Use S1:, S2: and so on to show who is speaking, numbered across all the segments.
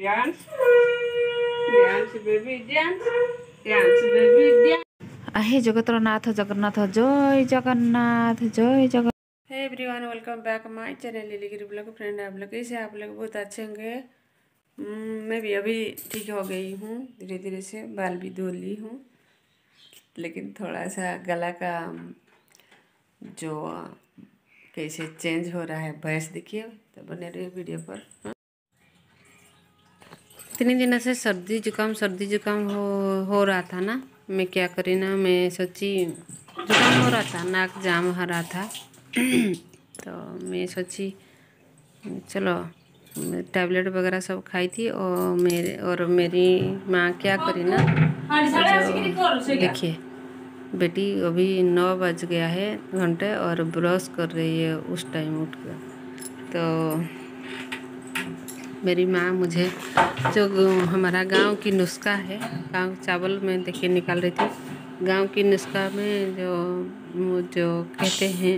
S1: Dance, dance baby dance, dance baby dance.
S2: हे जगतर नाथ जगन्नाथ जय जगन्नाथ जय Jagannath.
S1: Hey everyone, welcome back my channel Lily Giri blog. Friend, आप लोग कैसे? आप लोग बहुत अच्छे होंगे। मैं भी अभी ठीक हो गई हूँ, धीरे धीरे से बाल भी धो ली हूँ, लेकिन थोड़ा सा गला का जो कैसे चेंज हो रहा है वॉइस देखिए, तो बने रहिए वीडियो पर। 3 दिनों से सर्दी जुकाम हो रहा था ना। मैं क्या करी ना, मैं सोची जुकाम हो रहा था, नाक जाम हो रहा था तो मैं सोची चलो टैबलेट वगैरह सब खाई थी। और मेरी माँ क्या करी ना, जो देखिए बेटी अभी 9 बज गया है घंटे और ब्रश कर रही है उस टाइम उठ कर। तो मेरी माँ मुझे जो हमारा गांव की नुस्खा है, गांव चावल में देखिए निकाल रही थी। गांव की नुस्खा में जो कहते हैं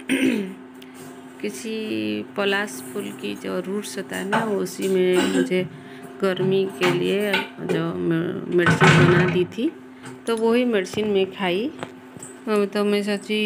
S1: किसी पलाश फूल की जो रूट्स होता है ना, उसी में मुझे गर्मी के लिए जो मेडिसिन बना दी थी, तो वही मेडिसिन मैं खाई। तो मैं सोची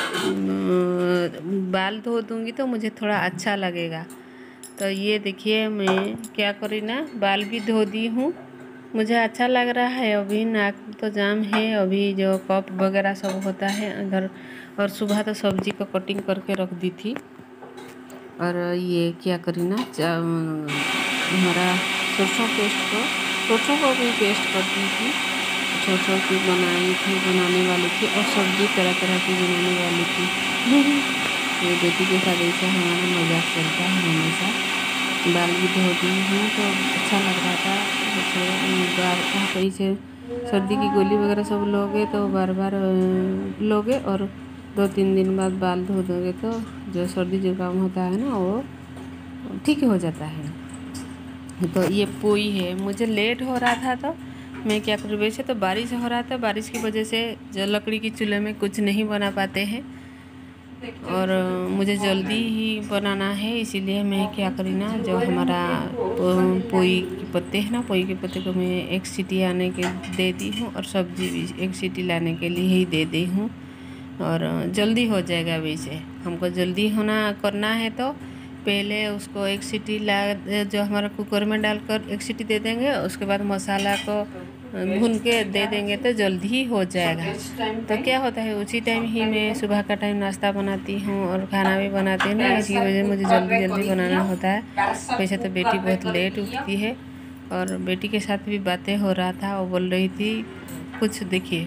S1: बाल धो दूँगी तो मुझे थोड़ा अच्छा लगेगा। तो ये देखिए मैं क्या करी ना, बाल भी धो दी हूँ, मुझे अच्छा लग रहा है। अभी नाक तो जाम है, अभी जो कफ वगैरह सब होता है अंदर। और सुबह तो सब्जी को कटिंग करके रख दी थी। और ये क्या करी ना, हमारा सरसों को भी पेस्ट कर दी थी, सरसों की बनाने वाली थी, और सब्जी तरह तरह की बनाने वाली थी। ये बेटी के साथ ऐसा हमारा मजाक चलता है हमेशा। बाल भी धो दी हूँ तो अच्छा लग रहा था। जैसे से सर्दी की गोली वगैरह सब लोगे तो बार बार लोगे, और 2-3 दिन बाद बाल धो दोगे तो जो सर्दी जुकाम होता है ना वो ठीक हो जाता है। तो ये पोई है, मुझे लेट हो रहा था तो मैं क्या करूँ, वैसे तो बारिश हो रहा था, बारिश की वजह से जो लकड़ी की चूल्हे में कुछ नहीं बना पाते हैं, और मुझे जल्दी ही बनाना है, इसीलिए मैं क्या करी ना, जो हमारा पोई के पत्ते हैं ना, पोई के पत्ते को मैं 1 सीटी आने के दे दी हूँ, और सब्जी भी 1 सीटी लाने के लिए ही दे दी हूँ, और जल्दी हो जाएगा। वैसे हमको जल्दी करना है तो पहले उसको 1 सीटी जो हमारा कुकर में डालकर 1 सीटी दे देंगे, उसके बाद मसाला को भून के दे देंगे तो जल्दी ही हो जाएगा। तो क्या होता है, उसी टाइम ही मैं सुबह का टाइम नाश्ता बनाती हूँ और खाना भी बनाती हूँ ना, इसी वजह मुझे जल्दी बनाना होता है। वैसे तो बेटी बहुत लेट उठती है, और बेटी के साथ भी बातें हो रहा था, वो बोल रही थी कुछ, देखिए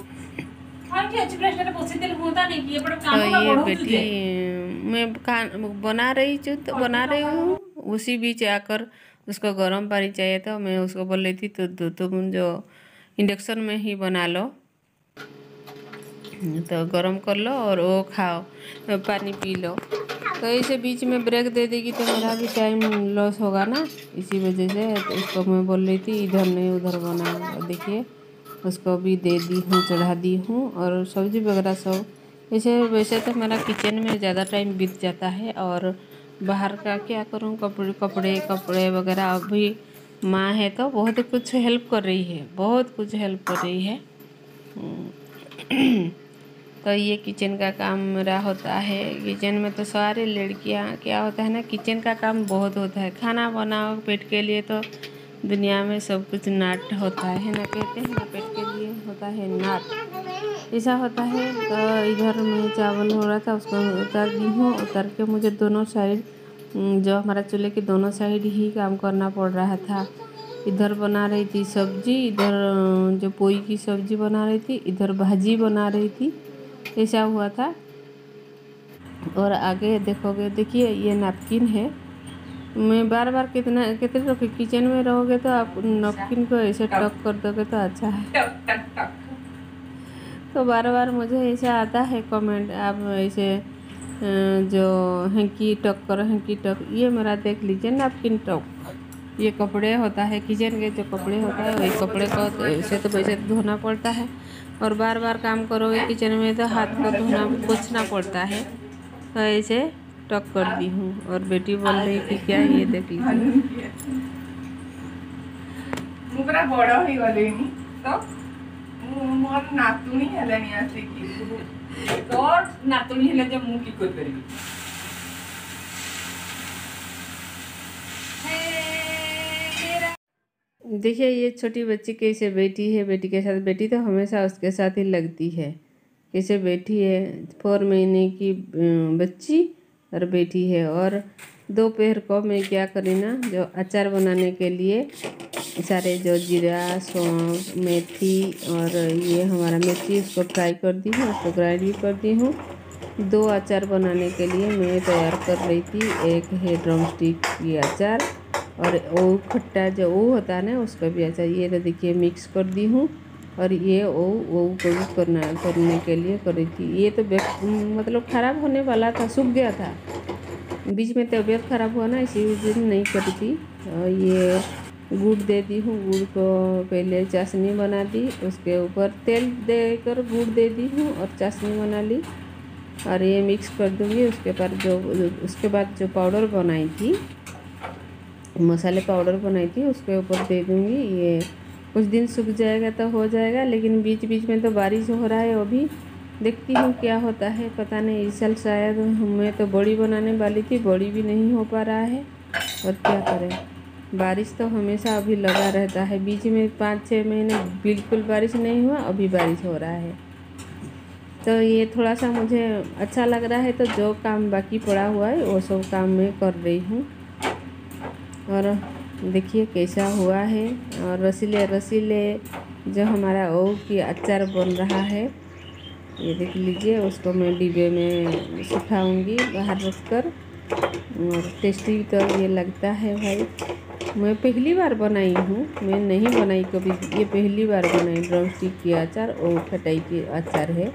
S1: तो ये बेटी मैं बना रही हूँ, उसी बीच आकर उसको गर्म पानी चाहिए, तो मैं उसको बोल रही थी तो तुम जो इंडक्शन में ही बना लो, तो गर्म कर लो और वो खाओ, पानी पी लो। तो ऐसे बीच में ब्रेक दे देगी तो मेरा भी टाइम लॉस होगा ना, इसी वजह से तो उसको मैं बोल रही थी इधर नहीं उधर बना। देखिए उसको भी दे दी हूँ, चढ़ा दी हूँ, और सब्जी वगैरह सब वैसे तो मेरा किचन में ज़्यादा टाइम बीत जाता है, और बाहर का क्या करूँ, कपड़े वगैरह। अभी माँ है तो बहुत कुछ हेल्प कर रही है, तो ये किचन का काम मेरा होता है। किचन में तो सारे लड़कियां, क्या होता है ना, किचन का काम बहुत होता है। खाना बनाओ पेट के लिए, तो दुनिया में सब कुछ नाट होता है ना, कहते हैं ना, पेट के लिए होता है नाट, ऐसा होता है। तो इधर में चावल हो रहा था, उसको उतार दी हूँ। उतार के मुझे दोनों साइड, जो हमारा चूल्हे के दोनों साइड ही काम करना पड़ रहा था। इधर बना रही थी सब्जी, इधर जो पोई की सब्जी बना रही थी, इधर भाजी बना रही थी, ऐसा हुआ था। और आगे देखोगे, देखिए ये नैपकिन है। मैं बार कितने किचन में रहोगे तो आप नैपकिन को ऐसे टक कर दोगे तो अच्छा है। तो बार मुझे ऐसा आता है कमेंट, आप ऐसे जो हैंकी टक करो, हैंकी टक, ये मेरा देख लीजिए नैपकिन टक। ये कपड़े होता है, किचन के जो कपड़े होता है, वही कपड़े को ऐसे तो वैसे धोना पड़ता है, और बार काम करोगे किचन में तो हाथ को पोंछना पड़ता है। तो ऐसे टक कर दी हूँ, और बेटी बोल रही थी क्या, ये देख लीजिए।
S3: ମୁଁ ପୁରା ବଡ଼ ହେଇଗଲିଣି ତ ମୋର ନାତୁଣୀ ହେଲାଣି ଆସିକି ତୋର ନାତୁଣୀ ହେଲେ ଯେ ମୁଁ କି କରିପାରିବି।
S1: देखिए ये छोटी बच्ची कैसे बैठी है, बेटी के साथ। बेटी तो हमेशा उसके साथ ही लगती है। कैसे बैठी है, 4 महीने की बच्ची और बैठी है। और दोपहर को मैं क्या करी ना, जो अचार बनाने के लिए सारे जो जीरा, सौंफ, मेथी और ये हमारा मिर्ची, उसको फ्राई कर दी हूँ, उसको ग्राइंड भी कर दी हूँ। 2 अचार बनाने के लिए मैं तैयार कर रही थी। एक है ड्रम स्टिक की अचार और वो खट्टा जो वो होता है ना, उसका भी अचार। ये तो देखिए मिक्स कर दी हूँ। और ये वो को भी करने के लिए कर रही थी। ये तो मतलब ख़राब होने वाला था, सूख गया था। बीच में तबीयत ख़राब हुआ ना, इसी दिन नहीं करी थी। और ये गुड़ दे दी हूँ। गुड़ को पहले चाशनी बना दी, उसके ऊपर तेल देकर गुड़ दे दी हूँ और चाशनी बना ली। और ये मिक्स कर दूँगी। उसके बाद जो पाउडर बनाई थी, मसाले पाउडर बनाई थी, उसके ऊपर दे दूँगी। ये कुछ दिन सूख जाएगा तो हो जाएगा, लेकिन बीच बीच में तो बारिश हो रहा है। अभी देखती हूँ क्या होता है, पता नहीं। इस साल शायद मैं तो बड़ी बनाने वाली थी, बड़ी भी नहीं हो पा रहा है। और क्या करें, बारिश तो हमेशा अभी लगा रहता है। बीच में 5-6 महीने बिल्कुल बारिश नहीं हुआ, अभी बारिश हो रहा है। तो ये थोड़ा सा मुझे अच्छा लग रहा है। तो जो काम बाकी पड़ा हुआ है वो सब काम मैं कर रही हूँ। और देखिए कैसा हुआ है। और रसीले रसीले जो हमारा ओव की अचार बन रहा है, ये देख लीजिए। उसको मैं डिब्बे में सुखाऊंगी बाहर रखकर। और टेस्टी तो ये लगता है भाई। मैं पहली बार बनाई हूँ, मैं नहीं बनाई कभी, ये पहली बार बनाई। ड्रम स्टिक की अचार और खटाई की अचार है।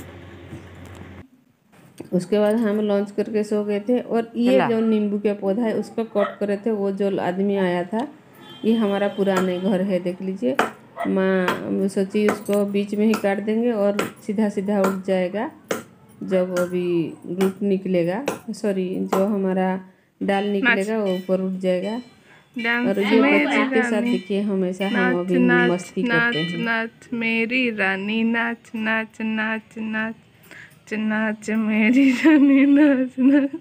S1: उसके बाद हम लॉन्च करके सो गए थे। और ये जो नींबू का पौधा है उसको कट करे थे, वो जो आदमी आया था, ये हमारा पुराने घर है, देख लीजिए। माँ सोची उसको बीच में ही काट देंगे और सीधा सीधा उठ जाएगा जब अभी रूट निकलेगा, सॉरी जो हमारा डाल निकलेगा वो ऊपर उठ जाएगा। और ये बच्ची के साथ देखिए हमेशा हम अभी मस्ती करते हैं।
S3: नाच मेरी रानी नाच नाच नाच नाच नाच मेरी रानी नाच नाच।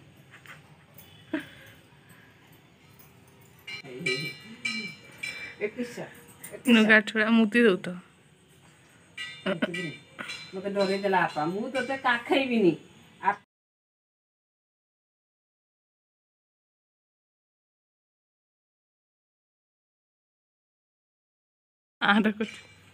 S3: नुगा छोड़ा मुती दो तो
S1: मते डरे देला आपा, मु तो काखई भी नहीं।
S3: आधा कुछ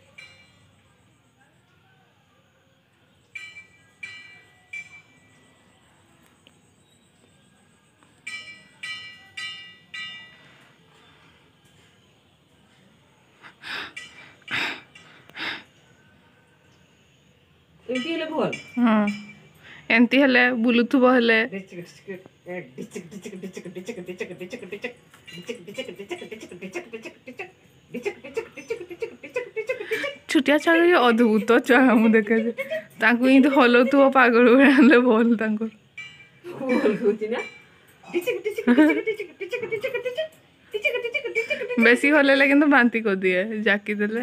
S1: एमती हेले भल।
S3: हाँ एमती हेले बुलुथुब हेले छुटिया छुआ ये अद्भुत छुआ मु देखे तांको इन हलौथुब पागल हेले भल तांको बेसी हलेले किंतु बांती कर दिए जाकी देले।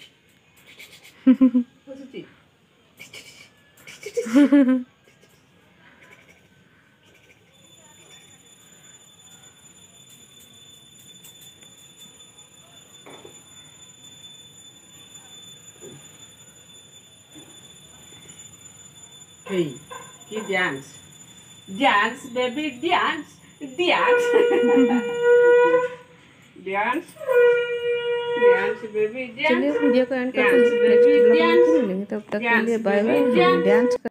S1: Hey, you dance. Dance, baby, dance. Dance. Dance. Dance, baby, dance. चलिए वीडियो को एंड करते हैं। नेक्स्ट ब्लॉग में फिर मिलेंगे, तब तक के लिए बाय बाय। डांस